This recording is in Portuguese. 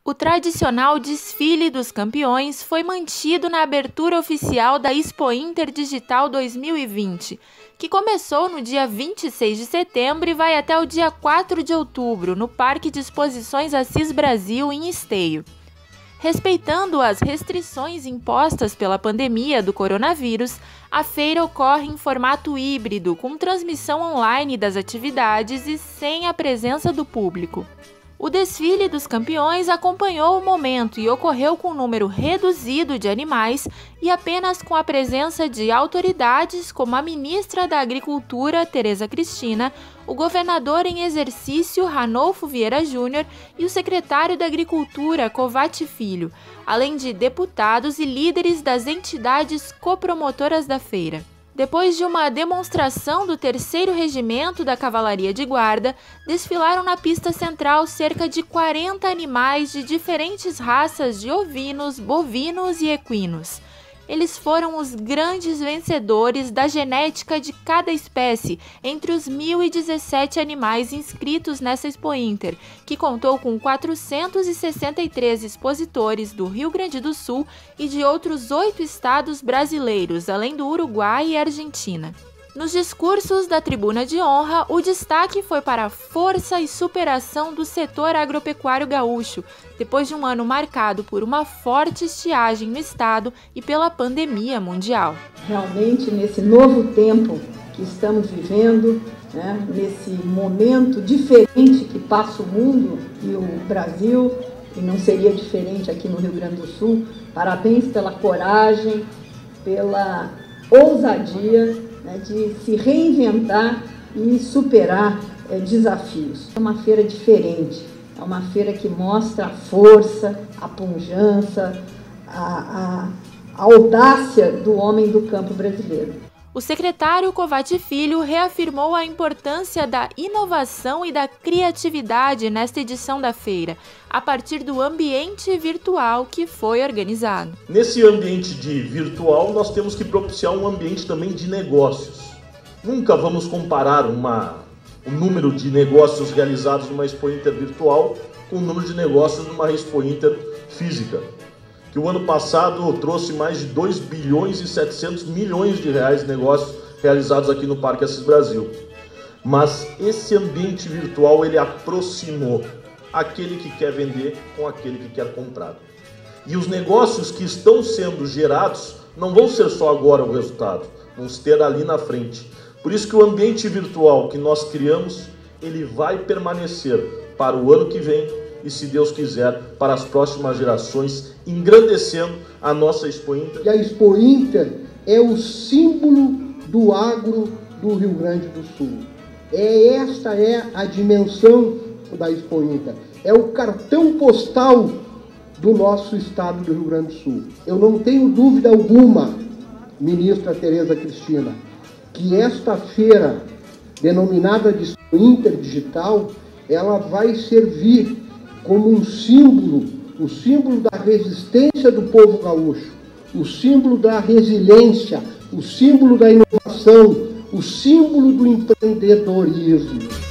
O tradicional desfile dos campeões foi mantido na abertura oficial da Expo Inter Digital 2020, que começou no dia 26 de setembro e vai até o dia 4 de outubro, no Parque de Exposições Assis Brasil, em Esteio. Respeitando as restrições impostas pela pandemia do coronavírus, a feira ocorre em formato híbrido, com transmissão online das atividades e sem a presença do público. O desfile dos campeões acompanhou o momento e ocorreu com um número reduzido de animais e apenas com a presença de autoridades como a ministra da Agricultura, Tereza Cristina, o governador em exercício, Ranolfo Vieira Júnior, e o secretário da Agricultura, Covatti Filho, além de deputados e líderes das entidades copromotoras da feira. Depois de uma demonstração do 3º Regimento da Cavalaria de Guarda, desfilaram na pista central cerca de 40 animais de diferentes raças de ovinos, bovinos e equinos. Eles foram os grandes vencedores da genética de cada espécie entre os 1.017 animais inscritos nessa Expo Inter, que contou com 463 expositores do Rio Grande do Sul e de outros 8 estados brasileiros, além do Uruguai e Argentina. Nos discursos da tribuna de honra, o destaque foi para a força e superação do setor agropecuário gaúcho, depois de um ano marcado por uma forte estiagem no estado e pela pandemia mundial. Realmente, nesse novo tempo que estamos vivendo, nesse momento diferente que passa o mundo e o Brasil, e não seria diferente aqui no Rio Grande do Sul, parabéns pela coragem, pela ousadia de se reinventar e superar desafios. É uma feira diferente, é uma feira que mostra a força, a pujança, a audácia do homem do campo brasileiro. O secretário Covatti Filho reafirmou a importância da inovação e da criatividade nesta edição da feira, a partir do ambiente virtual que foi organizado. Nesse ambiente virtual, nós temos que propiciar um ambiente também de negócios. Nunca vamos comparar o número de negócios realizados numa Expo Inter virtual com o número de negócios numa Expo Inter física, que o ano passado trouxe mais de 2 bilhões e 700 milhões de reais de negócios realizados aqui no Parque Assis Brasil. Mas esse ambiente virtual, ele aproximou aquele que quer vender com aquele que quer comprar. E os negócios que estão sendo gerados não vão ser só agora o resultado, vão ter ali na frente. Por isso que o ambiente virtual que nós criamos, ele vai permanecer para o ano que vem, e, se Deus quiser, para as próximas gerações, engrandecendo a nossa Expo Inter. E a Expo Inter é o símbolo do agro do Rio Grande do Sul. Esta é a dimensão da Expo Inter. É o cartão postal do nosso estado do Rio Grande do Sul. Eu não tenho dúvida alguma, ministra Tereza Cristina, que esta feira, denominada de Expo Inter Digital, ela vai servir como um símbolo, o símbolo da resistência do povo gaúcho, o símbolo da resiliência, o símbolo da inovação, o símbolo do empreendedorismo.